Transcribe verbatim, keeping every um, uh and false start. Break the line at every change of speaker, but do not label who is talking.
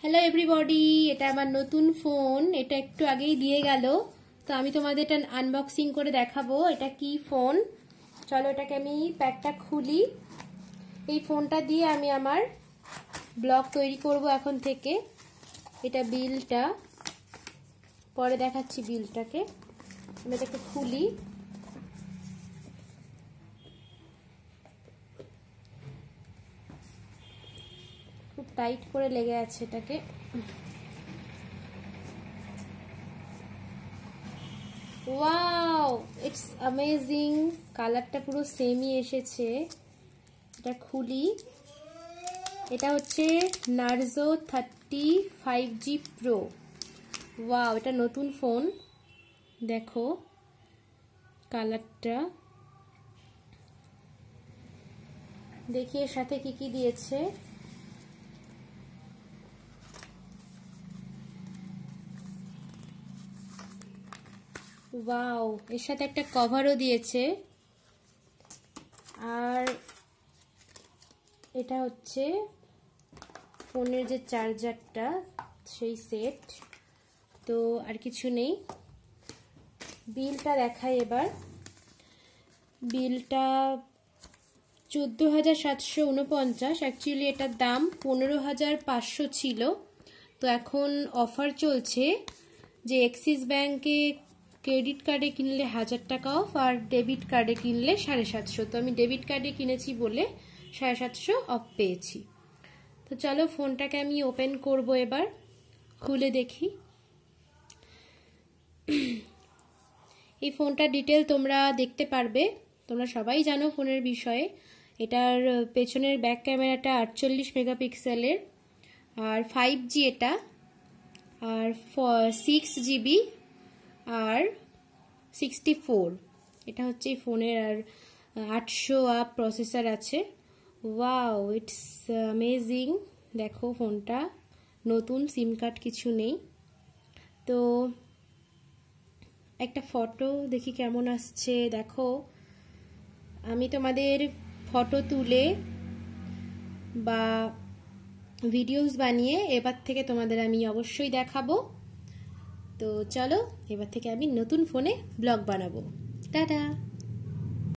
Hello everybody, এটা আমার নতুন ফোন। এটা একটু আগেই দিয়ে গেল, তো আমি তোমাদের এটা আনবক্সিং করে দেখাবো এটা কি ফোন। চলো এটাকে আমি প্যাকটা খুলি। এই ফোনটা দিয়ে আমি আমার ব্লগ তৈরি করব এখন থেকে। এটা বিলটা পরে দেখাচ্ছি, বিলটাকে আমি এটাকে খুলি। খুব টাইট করে লেগে আছে এটাকে। Wow, it's amazing. কালারটা পুরো সেমই এসেছে। এটা খুলি। এটা হচ্ছে Narzo thirty five G pro. Wow, এটা নতুন ফোন। দেখো কালারটা, দেখি এর সাথে কি কি দিয়েছে। ওয়াও, এর সাথে একটা কভারও দিয়েছে। আর এটা হচ্ছে ফোনের যে চার্জারটা, সেই সেট। তো আর কিছু নেই। বিলটা দেখাই এবার। বিলটা চোদ্দ হাজার সাতশো উনপঞ্চাশ। অ্যাকচুয়ালি এটার দাম পনেরো হাজার পাঁচশো ছিল। তো এখন অফার চলছে যে এক্সিস ব্যাংকে ক্রেডিট কার্ডে কিনলে হাজার টাকা অফ, আর ডেবিট কার্ডে কিনলে সাড়ে সাতশো। তো আমি ডেবিট কার্ডে কিনেছি বলে সাড়ে সাতশো অফ পেয়েছি। তো চলো ফোনটাকে আমি ওপেন করব এবার, খুলে দেখি। এই ফোনটার ডিটেল তোমরা দেখতে পারবে, তোমরা সবাই জানো ফোনের বিষয়ে। এটার পেছনের ব্যাক ক্যামেরাটা আটচল্লিশ মেগাপিক্সেলের, আর ফাইভ জি এটা, আর সিক্স জিবি আর সিক্সটি ফোর। এটা হচ্ছে এই ফোনের। আর আটশো আপ প্রসেসর আছে। Wow, it's amazing. দেখো ফোনটা নতুন, সিম কার্ড কিছু নেই। তো একটা ফটো দেখি কেমন আসছে। দেখো আমি তোমাদের ফটো তুলে বা ভিডিওস বানিয়ে এবার থেকে তোমাদের আমি অবশ্যই দেখাবো। তো চলো এবার থেকে আমি নতুন ফোনে ব্লগ বানাবো। টাটা।